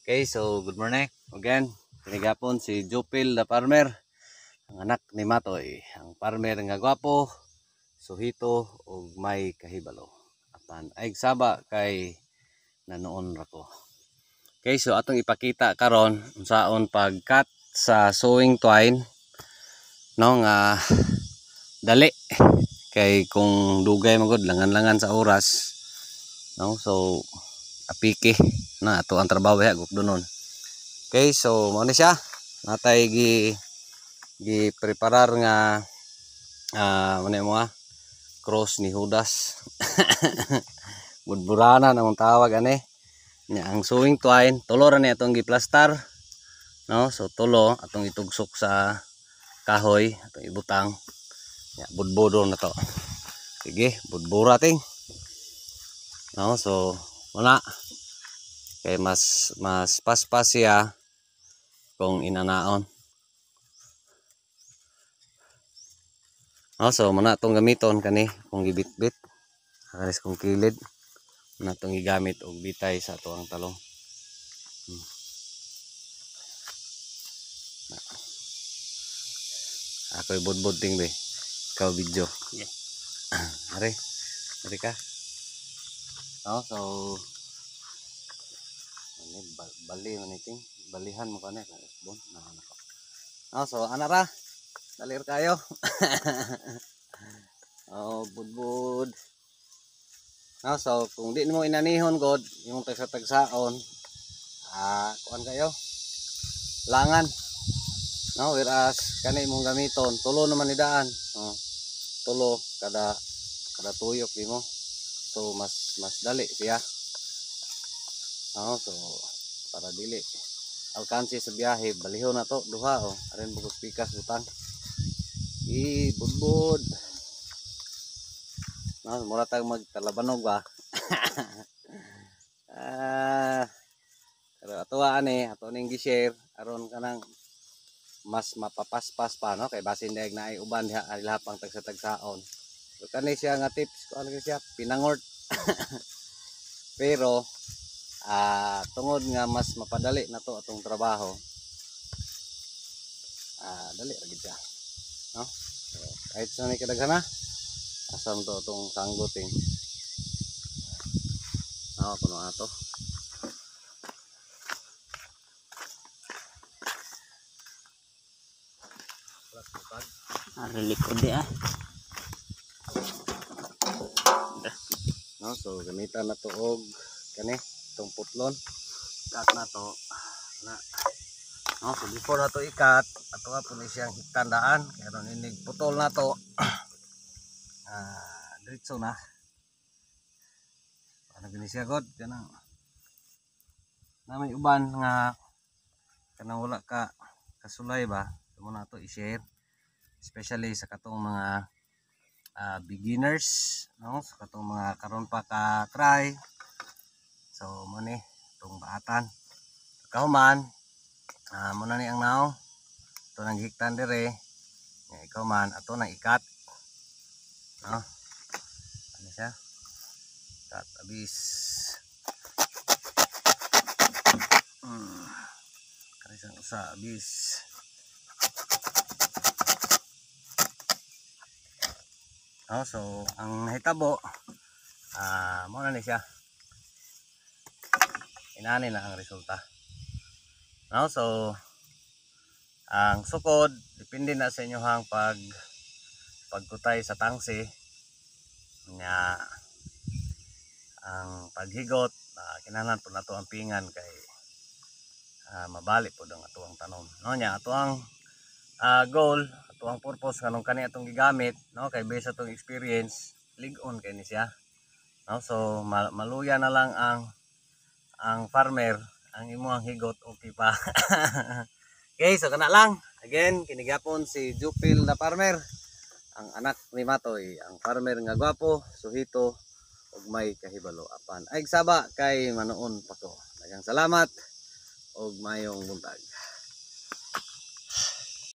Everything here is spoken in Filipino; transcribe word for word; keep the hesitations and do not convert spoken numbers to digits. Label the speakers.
Speaker 1: Okay, so good morning again. Pinigapon si Jupil the farmer, ang anak ni Matoy, ang farmer nga gwapo, suhito ug may kahibalo. Apan ay saba kay nanoon ra ko. Okay, so atong ipakita karon unsaon pag-cut sa sewing twine no nga dali kay kung dugay magud langan-langan sa oras no, so apiki na ato ang trabaho ya gukdonon. Okay, so mo ni siya natay gi gi preparar nga ah uh, mo nga cross ni Judas. Budburana namong tawag ani nya ang sewing twine tulo ra ni atong giplastar no, so tulo atong itugsok sa kahoy atong ibutang nya budbudo na to. Sige, budbura ting no, so wala kay mas mas paspas siya kung inanaon. Oh, so muna itong gamiton kani kung gibit-bit alis kong kilid muna itong gigamit og bitay sa ito ang talong. hmm. Ako'y budbud ting be ikaw video. Yeah. Ari ari ka oh, so ini bali maniting balihan mo kani bon na nako. Oh, so anara dalir kayo. Oh, budbud. No, so kung di mo inanihon god yung tagsa-tagsaon, ah kuan kayo. Langan. No, whereas kani imong gamiton, tulo naman ni daan. Oh, tulo kada kada tuyok nimo. So mas mas dali siya. Oh, so para dili alkansi sa biyahe, balihon na to duha oh. Arin bugos pikas utang. I budbud. No, mura tag magtalabanog ba. Ah, pero ato ani, ato ning gi-share aron kanang mas mapapaspas pa no kay basin daig na ay uban diha lahat pang tagsa-tagsaon. So kani siya nga tips ko ano siya pinangort. Pero ah tungod nga mas mapadali na to atong trabaho. Ah dali ra gid siya. No? So, kahit sa may kadaghan na asam to itong sangguting no, puno ato
Speaker 2: ari likod di ah
Speaker 1: no, so gamitan na to og kani itong putlon cut na to na no, so before na to i-cut ato nga puno siyang hitandaan kaya ron inig putol na to. Ah, diretso na. Ano gani siya god kanang na may uban nga kanang wala ka kasulay ba mo na to i-share especially sa katong mga uh, beginners no, sa katong mga karon pa ka try. So mo ni tong baatan kahuman ah uh, mo na ni ang now to nang hiktan dire nga ikaw man ato nang ikat no, ano siya cut abis hmm karisang usa abis no, so ang nahitabo ah uh, mo na ni siya inani na ang resulta no, so ang sukod depende na sa inyo hang pag pagkutay sa tangsi nga ang paghigot uh, kinahanglan po nato ang pingan kay uh, mabalik po ang atuang tanom no nya atuang uh, goal atuang purpose kanang kani atong gigamit no kay based atong experience lig-on kay ni siya no, so mal maluya na lang ang ang farmer ang imong higot okay pa. Okay, so kana lang again kinigapon si Jupil the farmer, ang anak ni Matoy, ang farmer nga gwapo, suhito ug may kahibalo. Apan ay saba kay manoon pa ko. Daghang salamat ug mayong buntag.